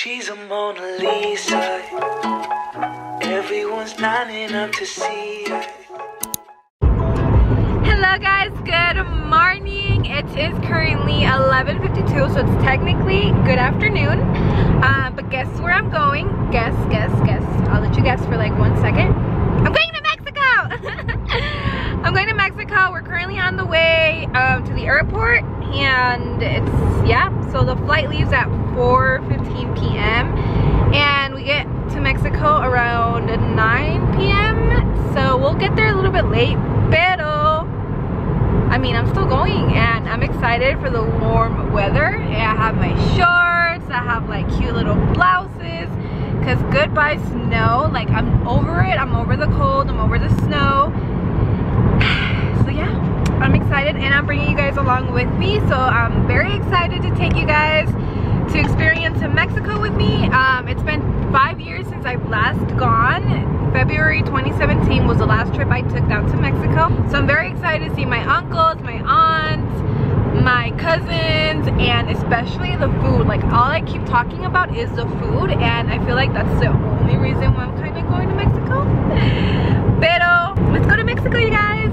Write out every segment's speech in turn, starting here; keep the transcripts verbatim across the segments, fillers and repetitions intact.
She's a Mona Lisa. Everyone's lining up to see her. Hello guys, good morning. It is currently eleven fifty-two, so it's technically good afternoon. Uh, but guess where I'm going? Guess, guess, guess. I'll let you guess for like one second. I'm going to Mexico! I'm going to Mexico. We're currently on the way um, to the airport, and it's, yeah, so the flight leaves at four fifteen p m and we get to Mexico around nine p m So we'll get there a little bit late, pero I mean, I'm still going and I'm excited for the warm weather. I have my shorts, I have like cute little blouses, because goodbye snow. Like, I'm over it, I'm over the cold, I'm over the snow. So yeah, I'm excited and I'm bringing you guys along with me. So I'm very excited to take you guys to experience Mexico with me. Um, it's been five years since I've last gone. February twenty seventeen was the last trip I took down to Mexico. So I'm very excited to see my uncles, my aunts, my cousins, and especially the food. Like, all I keep talking about is the food, and I feel like that's the only reason why I'm kind of going to Mexico. Pero let's go to Mexico, you guys.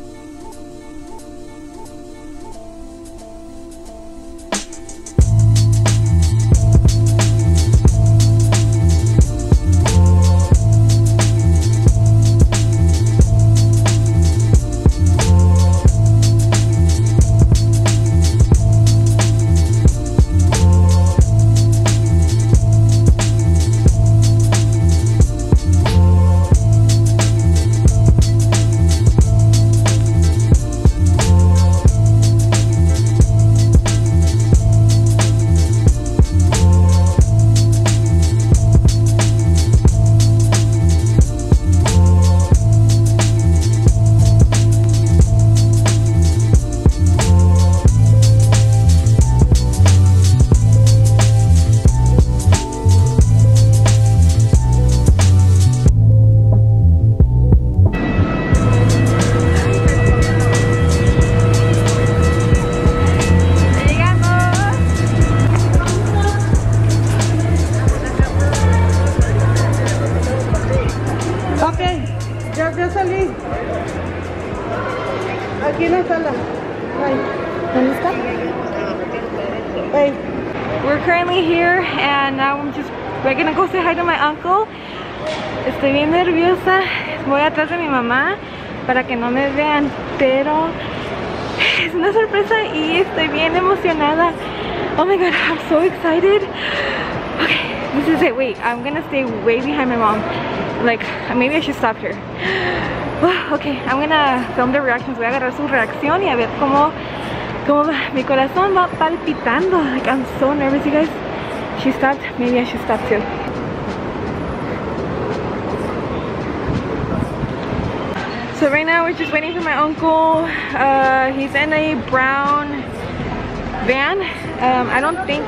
Aquí en la sala. ¿Dónde está? Hey. We're currently here and now I'm just, we're gonna go say hi to my uncle. Estoy bien nerviosa. Voy atrás de mi mamá para que no me vean, pero es una sorpresa y estoy bien emocionada. Oh my god, I'm so excited. Okay, this is it. Wait, I'm gonna stay way behind my mom. Like, maybe I should stop here. Okay, I'm gonna film the reactions. Voy a agarrar su reacción y a ver cómo, cómo va. Mi corazón va palpitando. Like, I'm so nervous, you guys. She stopped. Maybe I should stop too. So right now we're just waiting for my uncle. Uh, he's in a brown van. Um, I don't think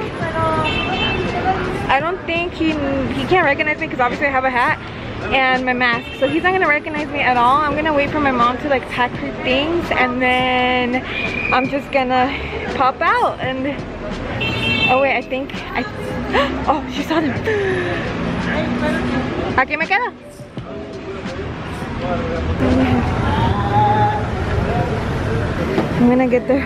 I don't think he he can't recognize me because obviously I have a hat and my mask, so he's not gonna recognize me at all. I'm gonna wait for my mom to like pack her things, and then I'm just gonna pop out. And oh wait, I think I oh, she saw them. Aquí me quedo. I'm gonna get there.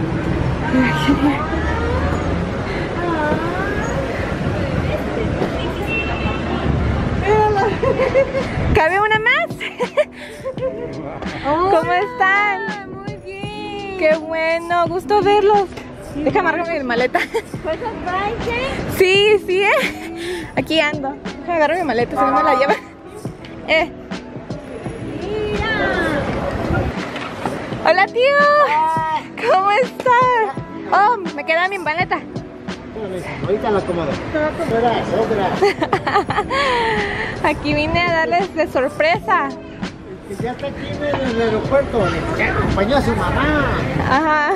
¿Cabe una más? ¿Cómo están? Muy bien. Qué bueno, gusto verlos. Déjame agarrar mi maleta. ¿Pues baile? Sí, sí, eh. Aquí ando. Déjame agarrar mi maleta, si no me la lleva. Eh. Mira. Hola, tío. ¿Cómo estás? Oh, me queda mi maleta. Ahorita la acomodo. Sobra, sobra. Aquí vine a darles de sorpresa. Que ya está aquí en el aeropuerto. Le acompañó a su mamá. Ajá.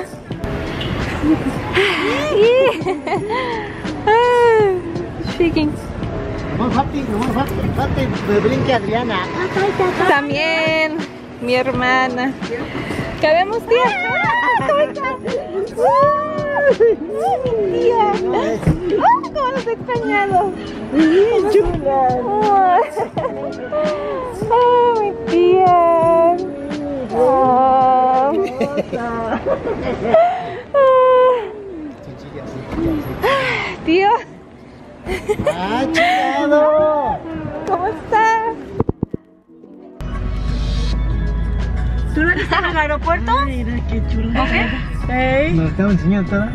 Shaking. No más fácil, no más fácil. Fácil, me brinque Adriana. También mi hermana. ¿Cabemos, tía? ¿Cómo estás? Tía. Oh, cómo los he extrañado. ¡Bien chula! Oh, mi tía. Oh. Tío. ¡Ah, chingado! ¿Cómo estás? ¿Tú no estás en el aeropuerto? Mira qué chula. ¿Eh? ¿Nos estaba enseñando toda?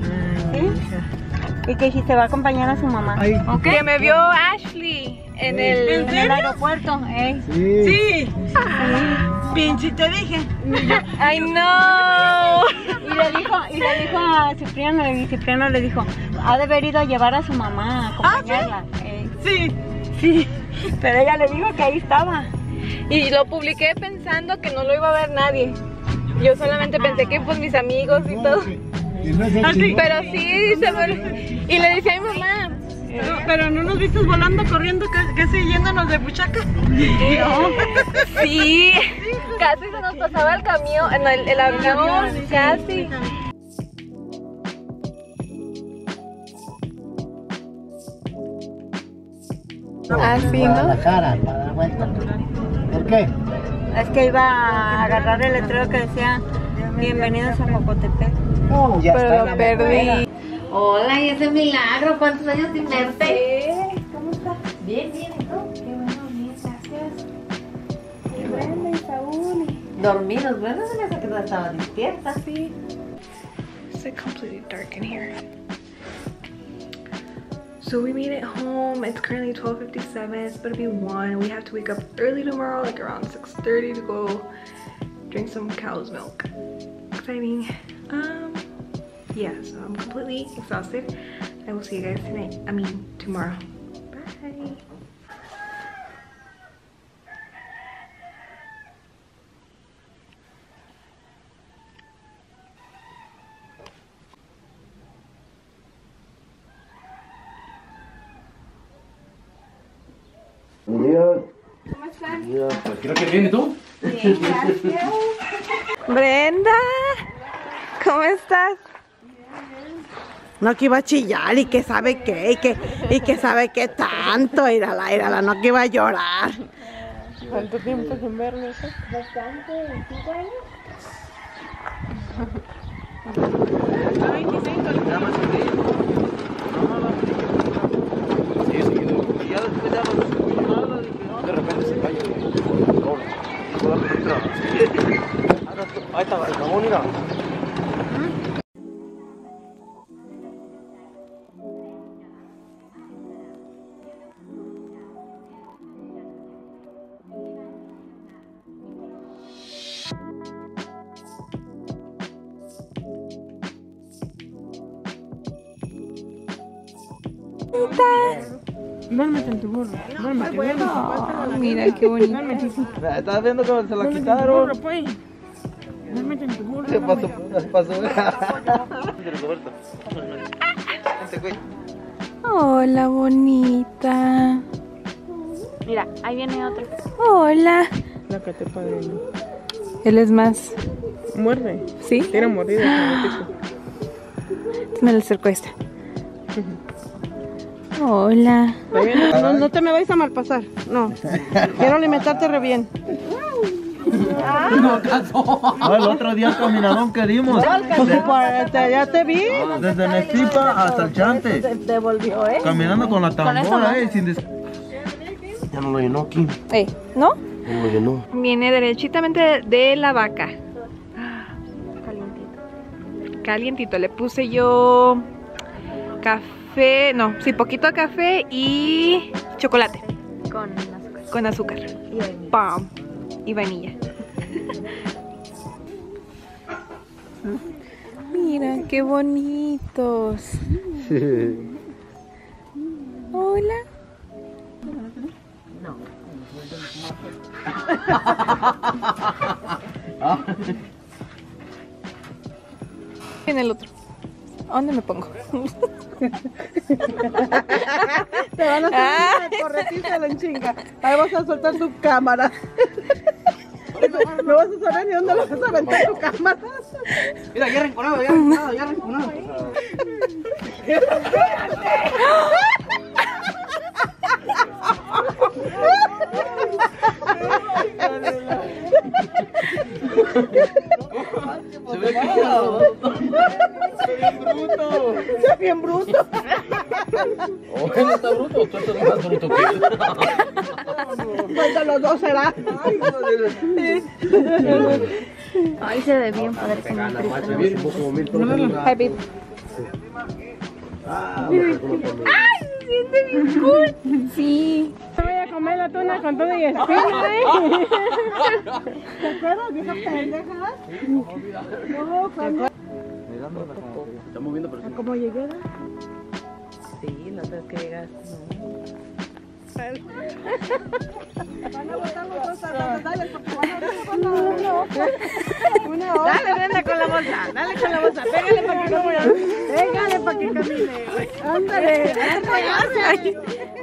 Y que si se va a acompañar a su mamá. Ay, Que me vio Ashley en el, ¿En el aeropuerto? ¿Eh? sí. Sí. Pinche, te dije. ¡Ay, no! Y le dijo, y le dijo a Cipriano, y Cipriano le dijo, ha de haber ido a llevar a su mamá, a acompañarla. ¿Eh? Sí. Sí. Pero ella le dijo que ahí estaba. Y lo publiqué pensando que no lo iba a ver nadie. Yo solamente pensé que pues mis amigos y todo. Y no es el chingón. Pero sí, se me... Y le decía a mi mamá. Pero, pero no nos viste volando, corriendo, casi, casi yéndonos de buchaca. No. Sí, casi se nos pasaba el camión, no, el, el avión, casi. Así, ¿no? Guadalajara, para dar vuelta. ¿Por qué? Es que iba a agarrar el letrero que decía, bienvenidos a Jocotepec. No, ya Pero está lo en la perdí. Hola, y ese milagro, ¿cuántos años sin verte? ¿Cómo estás? Bien, bien, ¿y tú? Qué bueno, bien, gracias. Qué bueno, y Saúl. Dormidos, bueno, se me hace que no estaba despierta. Sí. It's like completely dark in here. So we made it home. It's currently twelve fifty-seven. It's about to be one. We have to wake up early tomorrow, like around six thirty, to go drink some cow's milk. Exciting. Um, yeah, so I'm completely exhausted. I will see you guys tonight. I mean, tomorrow. Bye. Dios. ¿Cómo están? Dios, pues creo que viene tú. Bien, gracias. Brenda, ¿cómo estás? No que iba a chillar y que sabe qué, y que, y que sabe qué tanto, írala, írala, no que iba a llorar. ¿Cuánto tiempo sin vernos? Bastante, ¿cinco años? Sí, seguido. Y ya después ya no, de repente se calla. Ahí está, el jamón, mira. Duérmete en tu burro, duérmete, duérmete. Oh, mira qué bonito. ¿Estás viendo cómo se la quitaron? Pues. Duérmete en tu burro. Se pasó, se pasó. Roberto. Vente, güey. Hola, bonita. Mira, ahí viene otro. Hola. Sácate, padre. Él es más. Muerde. ¿Sí? Tiene mordida. Me lo acerco a esta. Hola. No, no te me vais a malpasar. No. Quiero alimentarte re bien. No, el otro día caminadón que dimos. Ya te vi. Desde Nestipa hasta el Chante. Devolvió, ¿eh? Caminando con la tambora, eh, sin des... Ya no lo llenó aquí. Ey, ¿no? Ya no lo llenó. Viene derechitamente de la vaca. Calientito. Calientito. Le puse yo café, no, sí, poquito café y chocolate Con azúcar. con azúcar. Y vainilla. Pam. Y vainilla. Mira, qué bonitos. Hola. En el otro. ¿A dónde me pongo? Te van a hacer una corretita en chinga. Ahí vas a soltar tu cámara. No vas a saber ni dónde lo vas a aventar tu cámara. Mira, ya arrinconado, ya arrinconado, ya arrinconado. Se ve que está bien bruto. Está bien bruto. Oh, él está bruto, tú estás más bruto que él. Pues de los dos será. Ay, se ve bien padre con el triste. Hi, babe. ¡Ay, se siente bien cool! Sí. Voy a comer la tuna con todo y espina, ¿eh? ¿Te acuerdas de esa pendeja? No, cuando... Estamos viendo, pero sí. ¿Cómo llegué? Sí, la vez que llegaste. Van a botar los dos a dale, porque van a botar una hora. Dale, Brenda, con la bolsa. Dale con la bolsa. Pégale para que no vaya. Pégale para que camine. Ándale, Ándale.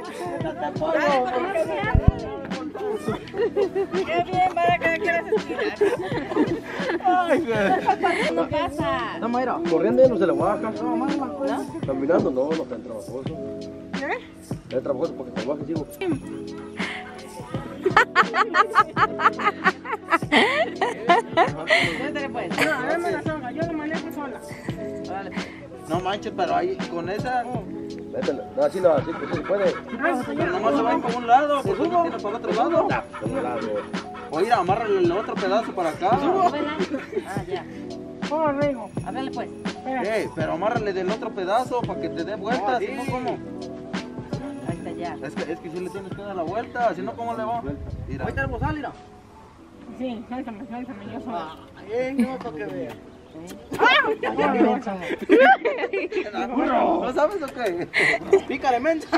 Qué bien, para que quieras estirar. Ay, güey. ¿Qué pasa? No, Mayra. Corriendo ya no se la baja. No, ¿no? Caminando no, no está en trabajoso. ¿Eh? Está en trabajoso porque te bajas, digo. Cuéntale pues. No, dame la soga, yo lo manejo sola. Dale. No manches, pero ahí con esa. Métela. No, así no, así que se puede. Pero nomás se va a ir para un lado, porque no tiene para el otro lado. Ya, por un lado. O ir a amarrarle el otro pedazo para acá. Ah, ya. Oh, Rigo. Háblale pues. Ey, pero amárrale del otro pedazo para que te dé vueltas, si no, ¿cómo? Ahí está ya. Es que, es que si le tienes que dar la vuelta, si no, ¿cómo le va? Mira. Ahí está el bozal, mira. Sí, suéltame, suéltame, yo sola. Bien, no para que vea. ¿No sabes o qué? Pícale, mensa.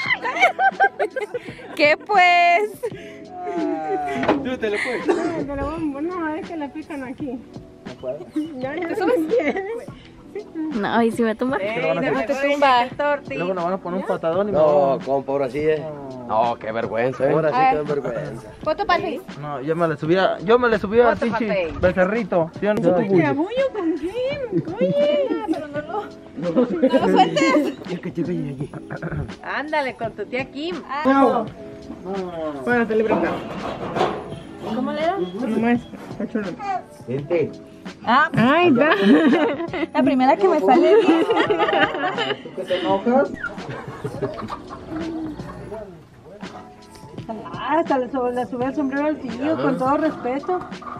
¿Qué pues? Súbetele, pues. No, pero no, es que le pican aquí. No puedo. Ya, ya. ¿Te subes? No, y si me tumba. Ey, no te mejor tumba. el torti. Luego nos van a poner un patadón y me No, van compa, ahora sí, eh. No, qué vergüenza, eh. Ahora sí, A qué ver. vergüenza. Foto para el a... No, yo me le subía, yo me le subía al Foto pa' pinche Facebook. becerrito. ¿Sí o no? ¿Te abullo con quién? Oye. pero no lo, no lo sueltes. Es que llegué allí. Ándale con tu tía Kim. No. Bueno, te libro. ¿Cómo le da? Nomás, cachulo. Gente. Ah, Ay, va. la primera que me sale bien. ¿Tú que te enojas? Ah, hasta le sube, le sube el sombrero al tío, con todo respeto.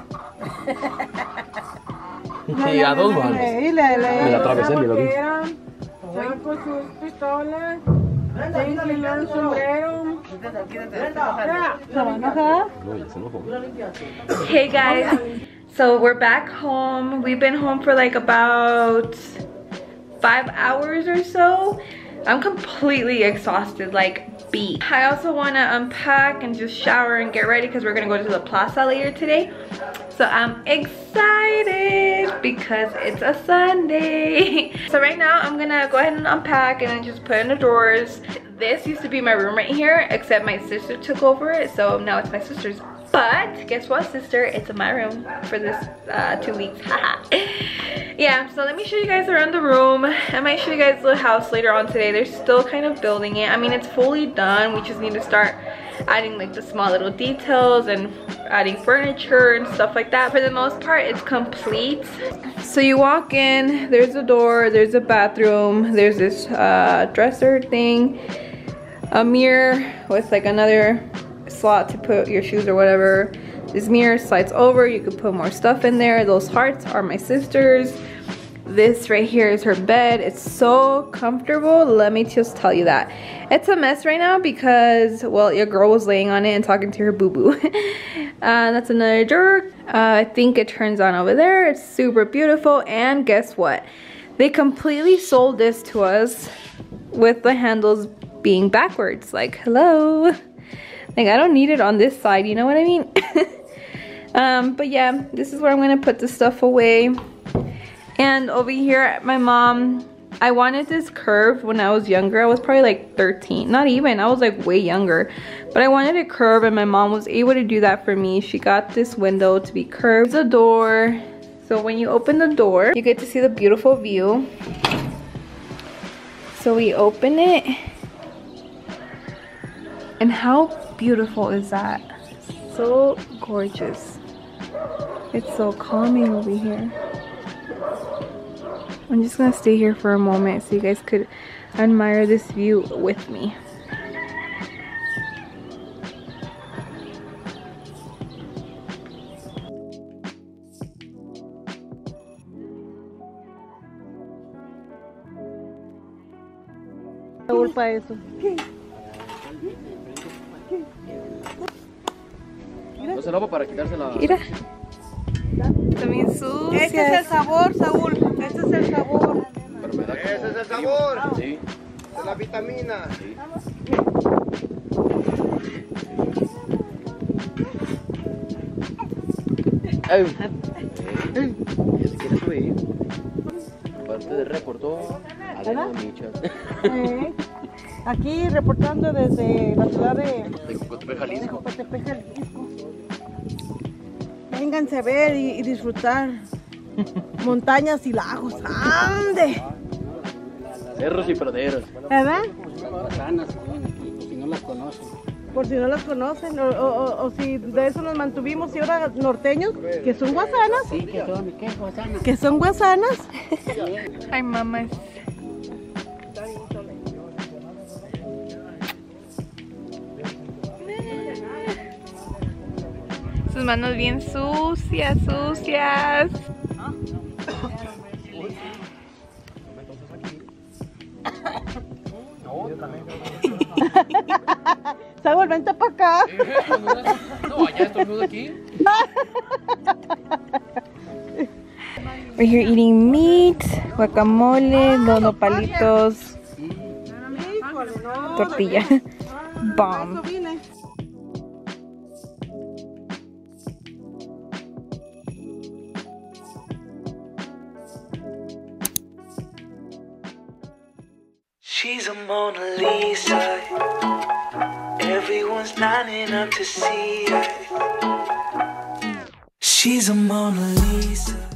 Y a dos manos. Y le, le, Me la atravesé, ni lo vi. Sacó sus pistolas, se inclinó el sombrero. Ya, ¿se va a enojar? No, ya se enojó. Hey guys, so we're back home. We've been home for like about five hours or so. I'm completely exhausted, like beat. I also want to unpack and just shower and get ready because we're gonna go to the plaza later today. So I'm excited because it's a Sunday. So right now I'm gonna go ahead and unpack and then just put in the drawers. This used to be my room right here, except my sister took over it, so now it's my sister's. But guess what, sister? It's in my room for this uh, two weeks. Yeah, so let me show you guys around the room. I might show you guys the house later on today. They're still kind of building it. I mean, it's fully done. We just need to start adding like the small little details and adding furniture and stuff like that. For the most part, it's complete. So you walk in, there's a door, there's a bathroom, there's this uh, dresser thing, a mirror with like another slot to put your shoes or whatever. This mirror slides over, you could put more stuff in there. Those hearts are my sister's. This right here is her bed. It's so comfortable, let me just tell you that. It's a mess right now because, well, your girl was laying on it and talking to her boo-boo. uh, that's another drawer. Uh, I think it turns on over there. It's super beautiful, and guess what? They completely sold this to us with the handles being backwards. Like, hello. Like, I don't need it on this side, you know what I mean? um, but yeah, this is where I'm gonna put the stuff away. And over here, my mom I wanted this curve when I was younger. I was probably like thirteen, not even, I was like way younger. But I wanted it curved and my mom was able to do that for me. She got this window to be curved. The door. So when you open the door, you get to see the beautiful view. So we open it. And how beautiful is that? So gorgeous. It's so calming over here. I'm just gonna stay here for a moment so you guys could admire this view with me. Para eso. No se lava para quitarse la... Mira. También sucia. Este es el sabor, Saúl. Este es el sabor. Pero me da como... Ese es el sabor. Sí. Esa es la vitamina. Sí. Ay. Ay. Ya se quiere subir. Parte de reportó Adela Micha. Eh, aquí reportando desde la ciudad de De Jocotepec, Jalisco. Jocotepec, Jalisco. Vénganse a ver y, y disfrutar montañas y lagos. ¡Ande! Cerros y praderas. ¿Verdad? Sanas, si no las conocen. Por si no las conocen, o, o, o, o si de eso nos mantuvimos y ahora norteños, que son guasanas. Sí, que son, ¿qué? Guasanas. Que son guasanas. Ay, mamás. Sus manos bien sucias, sucias. Saúl, vente para acá. No, allá estornudo aquí. We're here eating meat, guacamole, dos nopalitos, tortilla, bomb. She's a Mona Lisa. Everyone's lining up to see her. She's a Mona Lisa.